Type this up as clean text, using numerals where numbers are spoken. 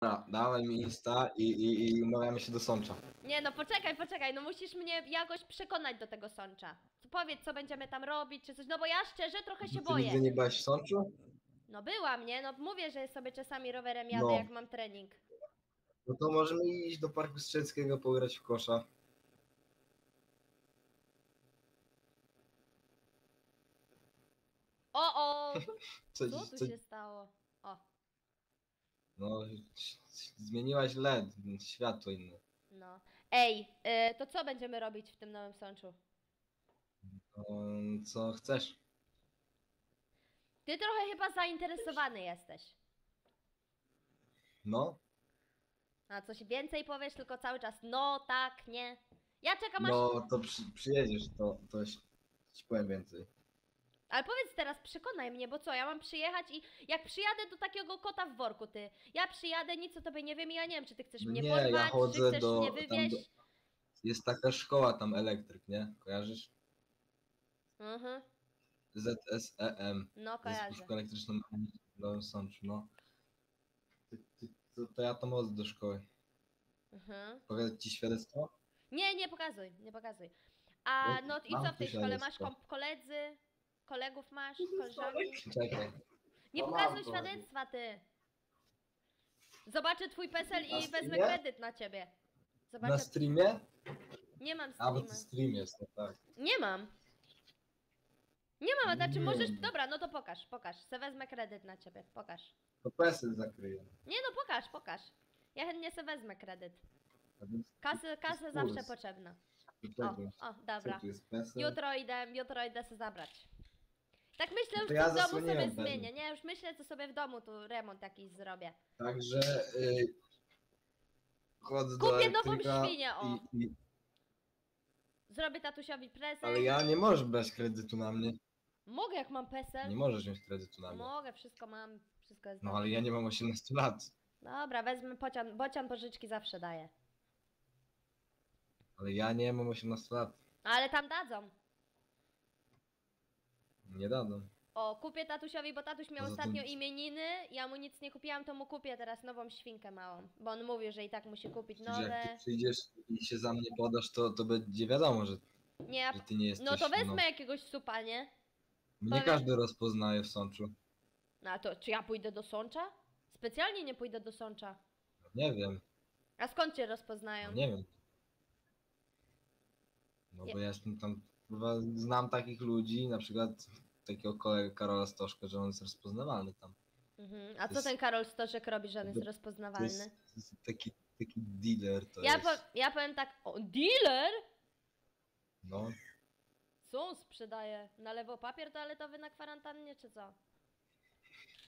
dawaj mi Insta i umawiamy się do Sącza. Nie no, poczekaj, no musisz mnie jakoś przekonać do tego Sącza. Powiedz, co będziemy tam robić, czy coś, no bo ja szczerze trochę się Ty nigdy boję. nie byłeś w Sączu? No byłam, nie? No mówię, że sobie czasami rowerem jadę, No. jak mam trening. No to możemy iść do Parku Strzeleckiego, pograć w kosza. O! Co, Co tu się stało? O, No, zmieniłaś LED, światło inne. no. Ej, to co będziemy robić w tym Nowym Sączu? Co chcesz? Ty trochę chyba zainteresowany jesteś. No, A coś więcej powiesz, tylko cały czas no, tak, nie. Ja czekam aż... no to przyjedziesz, to ci powiem więcej. Ale powiedz teraz, przekonaj mnie, bo co, ja mam przyjechać i jak przyjadę do takiego kota w worku, ty. Ja przyjadę, nic o tobie nie wiem i ja nie wiem, czy ty chcesz No mnie nie, porwać, ja czy chodzę chcesz mnie wywieźć. Jest taka szkoła tam elektryk, nie? Kojarzysz? Mhm, ZSEM. no Zespół kojarzę. Szkoły Elektryczno-Mechanicznej w Nowym Sączu, no. To ja to chodzę do szkoły. Mhm. Pokazać ci świadectwo? Nie, nie pokazuj, nie pokazuj. A no i Mam co w tej tu szkole? Masz świadectwo. koledzy? Kolegów masz? Koleżanki? Czekaj. Nie No pokazuj mam to. świadectwa, ty. Zobaczę twój PESEL Na i wezmę streamie? kredyt na ciebie. Na Zobaczę. streamie? Nie mam A, bo streama. to stream jest, no tak. Nie mam. Nie mam, a znaczy Nie. możesz... Dobra, no to pokaż. Se wezmę kredyt na ciebie, pokaż. To PESEL zakryje. Nie no, pokaż. Ja chętnie se wezmę kredyt. A więc Kasę kurs. zawsze potrzebna. Czekaj. O, dobra. Co tu jest PESEL? Jutro idę se zabrać. Tak myślę, No już to ja tu w domu sobie zasłoniłem zmienię, pewnie. nie? Już myślę, co sobie w domu tu remont jakiś zrobię. Także chodzę do Kupię nową elektryka świnię, o. i... Zrobię tatusiowi prezent. Ale ja nie możesz brać kredytu na mnie. Mogę, jak mam PESEL? Nie możesz wziąć kredytu na mnie. Mogę, wszystko mam, wszystko jest No dobrze. ale ja nie mam 18 lat. Dobra, wezmę bocian pożyczki zawsze daje. Ale ja nie mam 18 lat. Ale tam dadzą. Nie dadzą. O, kupię tatusiowi, bo tatuś miał Poza tym- ostatnio imieniny, ja mu nic nie kupiłam, to mu kupię teraz nową świnkę małą. Bo on mówił, że i tak musi kupić Czyli jak nowe. ty przyjdziesz i się za mnie podasz, to będzie wiadomo, że Nie, ja... ty nie jesteś... No to wezmę jakiegoś supa, nie? Mnie powiem- każdy rozpoznaje w Sączu. No a to czy ja pójdę do Sącza? Specjalnie nie pójdę do Sącza. Nie wiem, A skąd cię rozpoznają? nie wiem. No bo ja jestem tam... Chyba znam takich ludzi, na przykład takiego kolegę Karola Stoszka, że on jest rozpoznawalny tam. Mhm. A co jest- ten Karol Stoszek robi, że on jest To rozpoznawalny? jest taki dealer to jest. Ja powiem tak, o, dealer? No, Co on sprzedaje? Na lewo papier toaletowy na kwarantannie, czy co?